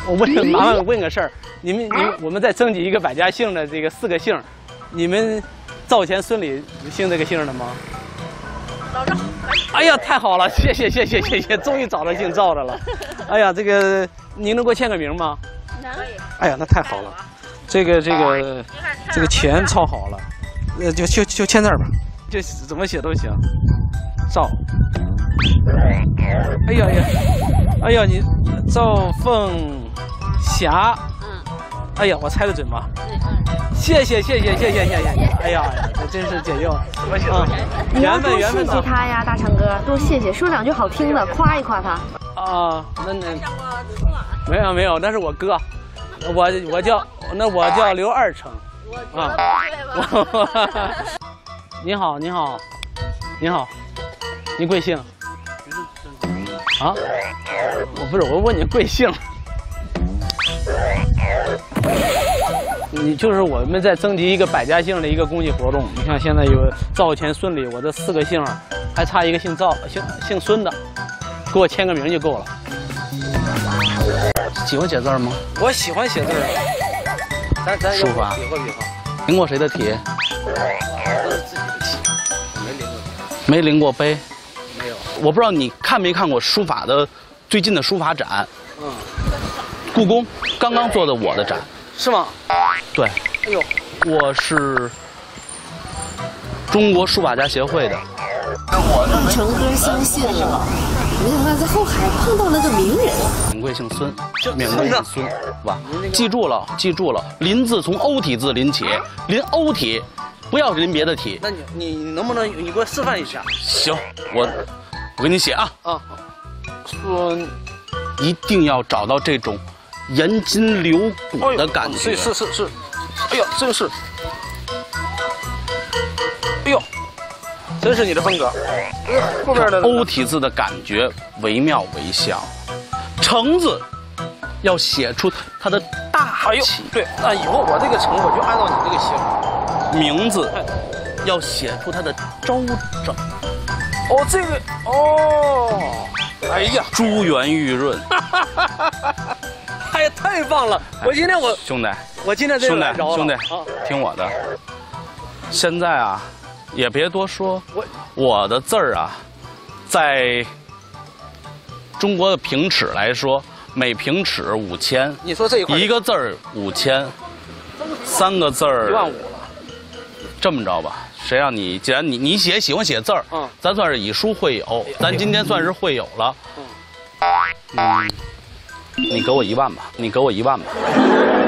我麻烦问个事儿，我们再征集一个百家姓的这个4个姓，你们赵钱孙李姓这个姓的吗？ 找着。 哎呀，太好了，谢谢，终于找到姓赵的了。哎呀，这个您能给我签个名吗？ 能。 哎呀，那太好了，这个钱抄好了，就签字吧，就怎么写都行。赵。哎呀，你赵凤霞。哎呀，我猜得准吗？谢谢。哎呀，这真是解忧。 你要多谢谢他呀，大成哥，多谢谢，说2句好听的，夸一夸他。 啊，那没有，那是我哥，我叫刘二成。啊，你好，您贵姓？啊？我问你贵姓。你就是我们在征集一个百家姓的一个公益活动。你看现在有赵钱孙李，我这4个姓，还差一个姓赵、姓孙的，给我签个名就够了。 喜欢写字吗？ 我喜欢写字。咱书法比划。 临过谁的题？ 都是自己的题，没临过。 没临过碑？ 没有。 我不知道你看没看过书法的最近的书法展。故宫刚刚做的我的展。 是吗？ 对。 哎呦， 我是中国书法家协会的。 成哥相信了，没想到在后海碰到了个名人。 名贵姓孙，名贵姓孙，是吧？记住了，临字从欧体字临起，临欧体，不要临别的体。 那你能不能你给我示范一下？ 行，我给你写啊。 孙， 一定要找到这种严筋流骨的感觉。 是。哎呦，真是。哎呦，真是你的风格。后边的欧体字的感觉惟妙惟肖，成字要写出它的大气。 对，那以后我这个成我就按照你这个写。 名字要写出它的周整。 这个哎呀， 珠圆玉润。 哎呀，太棒了！ 兄弟， 我今天这个兄弟，听我的。现在啊，也别多说，我的字儿啊，在中国的平尺来说，每平尺5000。 你说这一块一个字儿5000，3个字儿 15000了。 这么着吧，谁让你既然你喜欢写字儿，咱算是以书会友，咱今天算是会友了。你给我1万吧，